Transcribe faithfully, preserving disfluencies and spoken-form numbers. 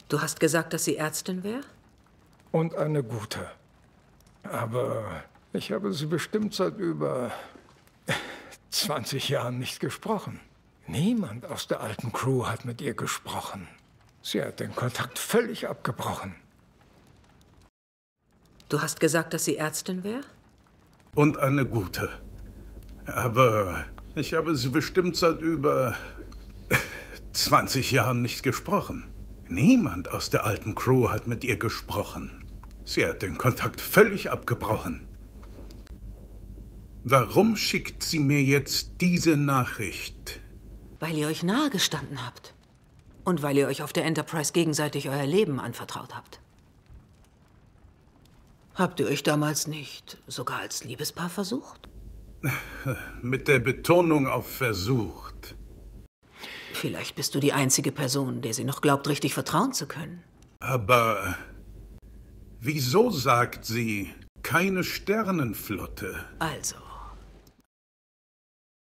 Du hast gesagt, dass sie Ärztin wäre? Und eine gute. Aber ich habe sie bestimmt seit über zwanzig Jahren nicht gesprochen. Niemand aus der alten Crew hat mit ihr gesprochen. Sie hat den Kontakt völlig abgebrochen. Du hast gesagt, dass sie Ärztin wäre? Und eine gute. Aber ich habe sie bestimmt seit über zwanzig Jahren nicht gesprochen. Niemand aus der alten Crew hat mit ihr gesprochen. Sie hat den Kontakt völlig abgebrochen. Warum schickt sie mir jetzt diese Nachricht? Weil ihr euch nahe gestanden habt. Und weil ihr euch auf der Enterprise gegenseitig euer Leben anvertraut habt. Habt ihr euch damals nicht sogar als Liebespaar versucht? Mit der Betonung auf versucht. Vielleicht bist du die einzige Person, der sie noch glaubt, richtig vertrauen zu können. Aber wieso sagt sie keine Sternenflotte? Also,